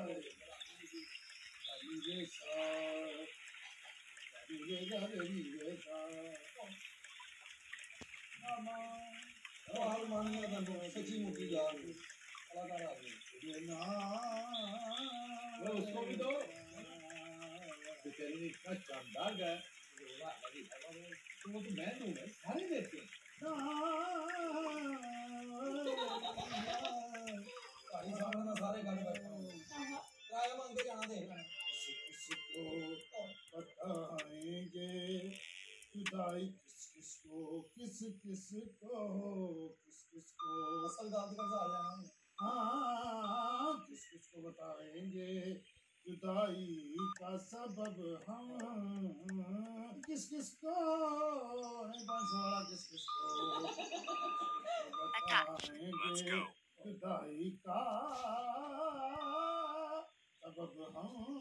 सच्ची मुट्ठी यार कलाकार आ गए उसको भी दो बेचारी ने इतना शानदार गाया तो वो तो मैं दूंगा सारे देते हैं सारे गाने किराया मांग के जाना दे किसको बताएंगे जुदाई किस किस को किस किस को असल दाद का साल है हाँ किस किस को बताएंगे जुदाई का सबब हम किस किस को नहीं बांसवाड़ा किस किस को बताएंगे जुदाई का सबब हम